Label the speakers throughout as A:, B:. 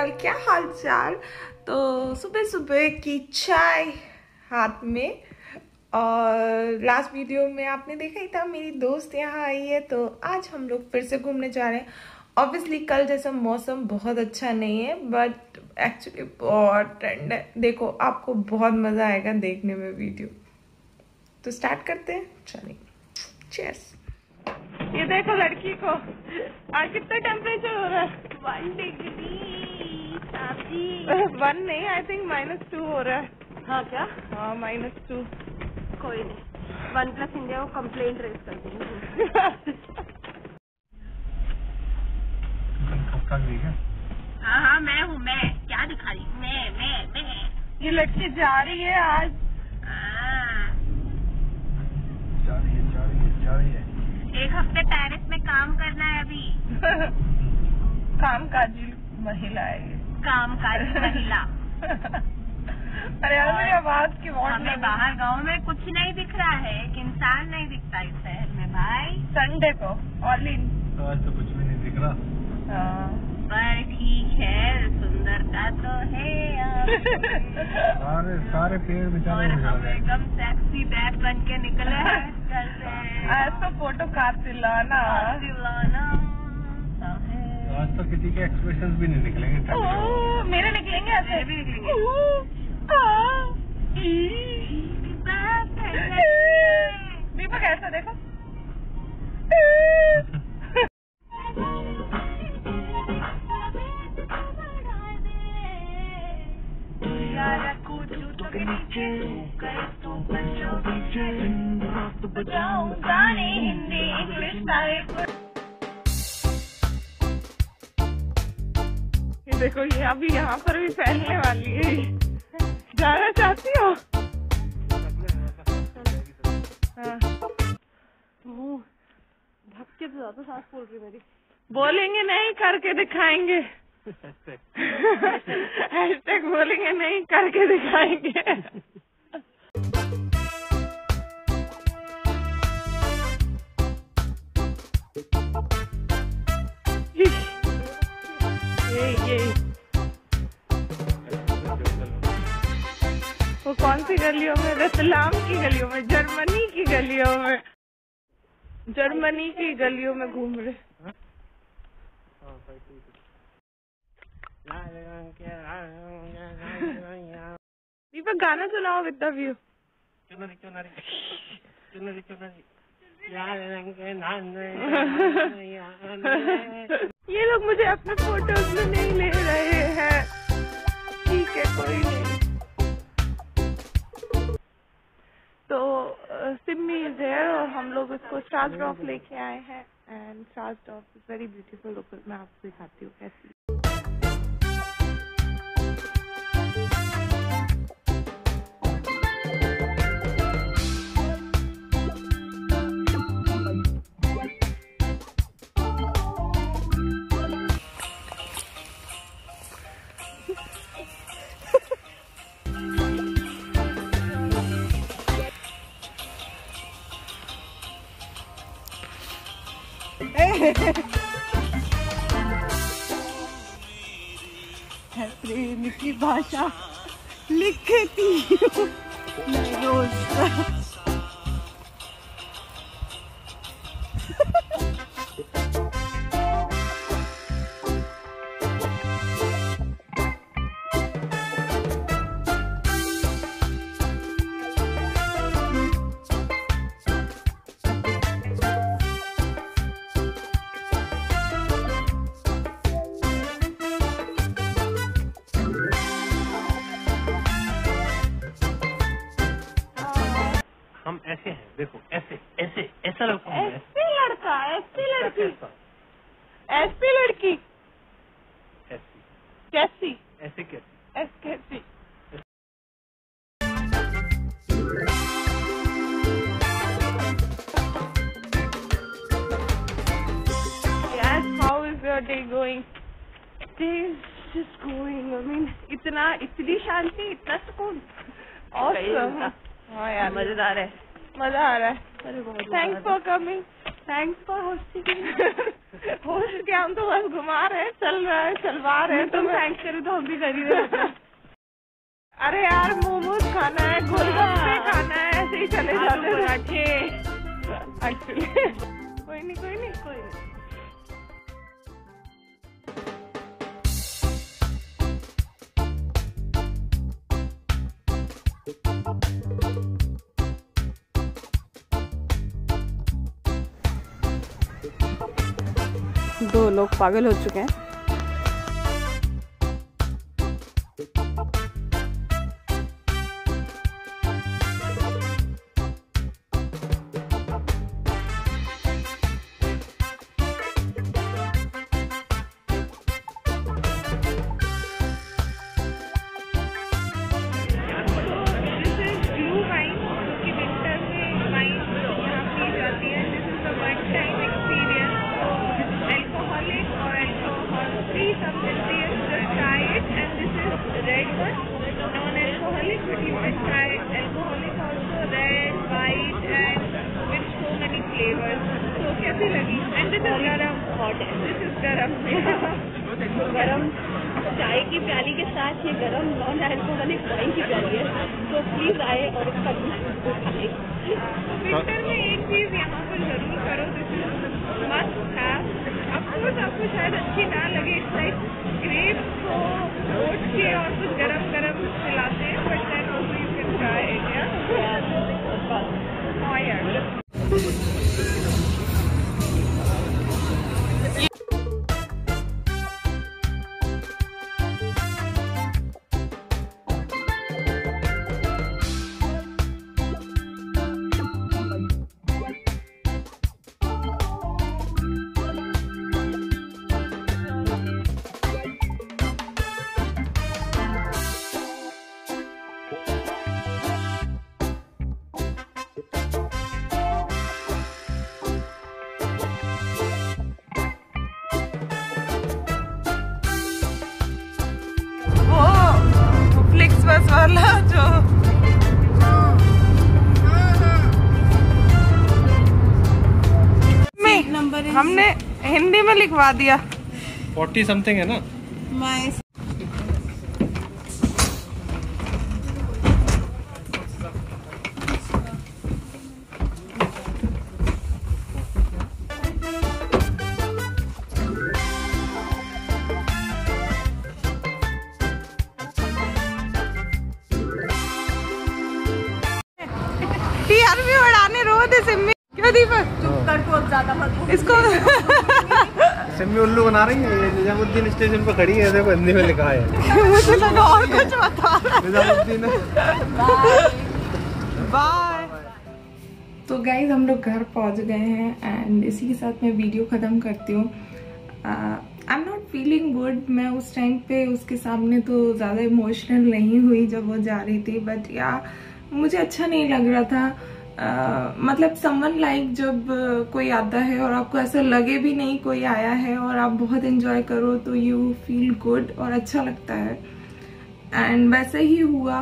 A: Uncle, क्या हाल चाल। तो सुबह सुबह की चाय हाथ में, और लास्ट वीडियो में आपने देखा ही था मेरी दोस्त यहाँ आई है, तो आज हम लोग फिर से घूमने जा रहे हैं। ऑब्वियसली कल जैसा मौसम बहुत अच्छा नहीं है, बट एक्चुअली बहुत ठंड है। देखो आपको बहुत मजा आएगा देखने में वीडियो। तो स्टार्ट करते हैं, चलिए चीयर्स। ये देखो लड़की को आज कितना टेम्परेचर हो रहा है,
B: 1 डिग्री।
A: 1 नहीं, आई थिंक -2 हो रहा है।
B: हाँ क्या?
A: हाँ -2।
B: कोई नहीं, 1+ इंडिया को कंप्लेंट रेज कर देंगे। हाँ मैं हूँ, मैं क्या दिखा रही? मैं
A: ये लड़की जा रही है आज।
C: जा रही है।
B: 1 हफ्ते पेरिस में काम करना है अभी।
A: कामकाजी महिला है ये।
B: कामकाजी महिला।
A: अरे यार मेरी आवाज की
B: हमें बाहर गांव में कुछ नहीं दिख रहा है, एक इंसान नहीं दिखता इस शहर में भाई।
A: संडे को ऑनलाइन
C: तो आज तो कुछ भी नहीं दिख रहा।
B: पर ठीक है, सुंदरता तो है
C: सारे पेड़ बेचारे
B: और हम एकदम सेक्सी बैग बन के निकले हैं घर से।
A: आज तो फोटो दिलाना।
C: आज तो किसी के एक्सप्रेशंस भी नहीं निकलेंगे।
A: मेरे निकलेंगे, ऐसे
B: भी निकलेंगे।
A: दीपक ऐसा देखो। गाने हिंदी इंग्लिश ये देखो, ये अभी यहाँ पर भी फैलने वाली है। जाना चाहती हो?
B: धक्के से ज्यादा सांस फूल रही मेरी।
A: बोलेंगे नहीं, करके दिखाएंगे। हैशटैग बोलेंगे नहीं, करके दिखाएंगे। ये वो कौन सी गलियों में? रतलाम की गलियों में, जर्मनी की गलियों में, जर्मनी की गलियों में घूम रहे। दीपक गाना सुनाओ विद द व्यू। ये लोग मुझे अपने फोटोज में नहीं ले रहे हैं। ठीक है, कोई नहीं। तो सिमी इज देयर और हम लोग उसको स्टार्स ड्रॉप लेके आए हैं, and stars drop is very beautiful. Local मैं आपको दिखाती हूँ कैसी। प्रेम की भाषा लिखती हूँ मैं रोज।
C: हम ऐसे हैं, देखो ऐसे ऐसे ऐसा लड़का है।
A: ऐसी लड़का, ऐसी लड़की, ऐसी लड़की,
C: ऐसी
A: कैसी,
C: ऐसे कैसी,
A: कैसी। Yes, how is your day going? Day is just going. I mean, इतनी शांति, इतना सुकून। Awesome. हाँ यार,
B: मजेदार है,
A: मजा आ रहा है। Thanks for coming.
B: Thanks for hosting.
A: Host क्या, हम तो बस घुमा रहे हैं, चल रहा है, चलवा रहे हैं।
B: तुम थैंक्स करो तो हम भी कर ही रहे।
A: अरे यार मोमोज खाना है, गोलगप्पे खाना है, ऐसे ही चले जाते
B: पराठे।
A: एक्चुअली कोई नहीं, कोई नहीं, कोई नहीं।
B: दो लोग पागल हो चुके हैं। गरम चाय की प्याली के साथ ये गरम नॉन अल्कोहलिक वाइन की प्याली है, तो प्लीज आए और इसका खाए।
A: विंटर में एक चीज यहाँ पर जरूर करो, मस्त है। अफकोर्स आपको शायद अच्छी ना लगे, इट्स लाइक ग्रेप्स को ओट के और कुछ गरम गरम खिलाते हैं, but then also you can try it. बस वाला जो
B: नंबर
A: हमने हिंदी में लिखवा दिया।
C: 40 समथिंग है ना।
B: माय
A: टीआरपी बढ़ाने रो दे सिम्मी। क्यों दीपक?
B: चुप कर, को ज्यादा मत
A: इसको
C: सिम्मी उल्लू बना रही है। ये निजामुद्दीन स्टेशन पर खड़ी है, देखो हिंदी में लिखा है।
A: मुझे लगा और कुछ बता रहा है।
C: निजामुद्दीन
A: बाय। तो गाइज हम लोग घर पहुंच गए हैं एंड इसी के साथ मैं वीडियो ख़त्म करती हूँ। I am not feeling good. मैं उस टाइम पे उसके सामने तो ज़्यादा इमोशनल नहीं हुई जब वो जा रही थी, बट या मुझे अच्छा नहीं लग रहा था। मतलब समवन लाइक जब कोई आता है और आपको ऐसा लगे भी नहीं कोई आया है और आप बहुत एंजॉय करो तो यू फील गुड और अच्छा लगता है। एंड वैसे ही हुआ।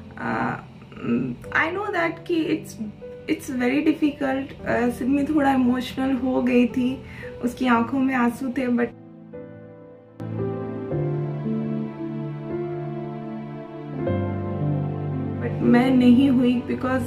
A: आई नो दैट कि इट्स वेरी डिफिकल्ट। सिम्मी थोड़ा इमोशनल हो गई थी, उसकी आंखों में आंसू थे, बट मैं नहीं हुई बिकॉज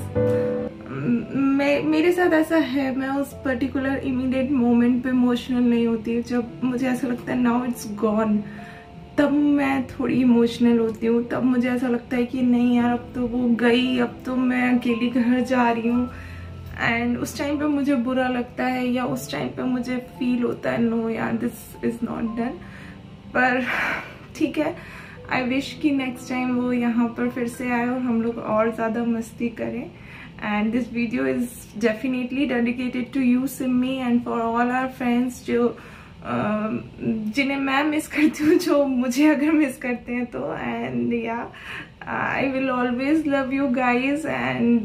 A: मेरे साथ ऐसा है, मैं उस पर्टिकुलर इमीडिएट मोमेंट पे इमोशनल नहीं होती। जब मुझे ऐसा लगता है नाउ इट्स गॉन, तब मैं थोड़ी इमोशनल होती हूँ। तब मुझे ऐसा लगता है कि नहीं यार, अब तो वो गई, अब तो मैं अकेली घर जा रही हूँ। एंड उस टाइम पे मुझे बुरा लगता है या उस टाइम पे मुझे फील होता है नो यार दिस इज नॉट डन। पर ठीक है, आई विश कि नेक्स्ट टाइम वो यहाँ पर फिर से आए और हम लोग और ज़्यादा मस्ती करें। And this video is definitely dedicated to you Simmi and for all our friends जो जिन्हें मैं मिस करती हूँ, जो मुझे अगर मिस करते हैं तो। And yeah I will always love you guys. And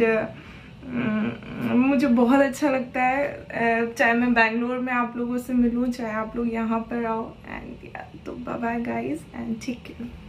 A: मुझे बहुत अच्छा लगता है चाहे मैं बैंगलोर में आप लोगों से मिलूँ, चाहे आप लोग यहाँ पर आओ। एंड या तो bye bye guys and take care.